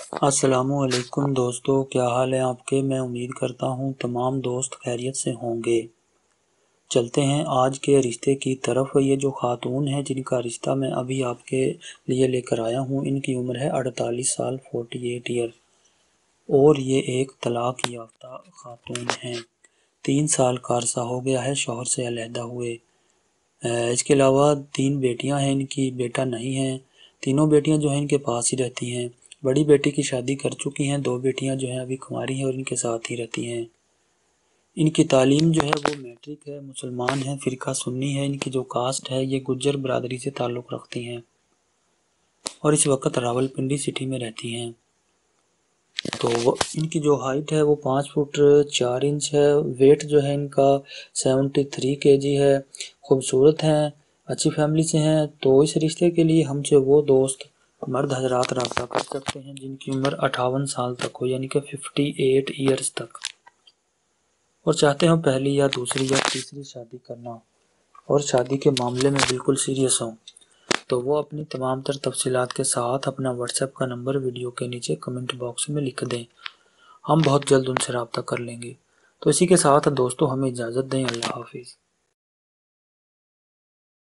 السلام علیکم دوستو، کیا حال ہے آپ کے؟ میں امید کرتا ہوں تمام دوست خیریت سے ہوں گے۔ چلتے ہیں آج کے رشتے کی طرف۔ یہ جو خاتون ہیں جن کا رشتہ میں ابھی آپ کے لیے لے کر آیا ہوں، ان کی عمر ہے 48 سال 48 ایئر، اور یہ ایک طلاق یافتہ خاتون ہیں۔ 3 سال کا عرصہ ہو گیا ہے شوہر سے علیحدہ ہوئے۔ اس کے علاوہ 3 بیٹیاں ہیں ان کی، بیٹا نہیں ہے۔ تینوں بیٹیاں جو ہیں ان کے پاس ہی رہتی ہیں۔ بڑی بیٹی کی شادی کر چکی ہیں، 2 بیٹیاں جو ہیں ابھی کنواری ہیں اور ان کے ساتھ ہی رہتی ہیں۔ ان کی تعلیم جو ہے وہ میٹرک ہے، مسلمان ہیں، فرقہ سنی ہے۔ ان کی جو کاسٹ ہے یہ گجر برادری سے تعلق رکھتی ہیں اور اس وقت راولپنڈی سٹی میں رہتی ہیں۔ تو ان کی جو ہائٹ ہے وہ 5 فٹ 4 انچ ہے۔ ویٹ جو ہے ان کا 73 kg ہے۔ خوبصورت ہیں، اچھی فیملی سے ہیں۔ تو اس رشتے کے لیے ہم سے وہ دوست مرد حضرات رابطہ کر سکتے ہیں جن کی عمر 58 سال تک ہو، یعنی کہ 58 ایئرز تک، اور چاہتے ہوں پہلی یا دوسری یا تیسری شادی کرنا اور شادی کے معاملے میں بالکل سیریس ہوں، تو وہ اپنی تمام تر تفصیلات کے ساتھ اپنا واٹس ایپ کا نمبر ویڈیو کے نیچے کمنٹ باکس میں لکھ دیں۔ ہم بہت جلد ان سے رابطہ کر لیں گے۔ تو اسی کے ساتھ دوستو ہمیں اجازت دیں۔ اللہ حافظ۔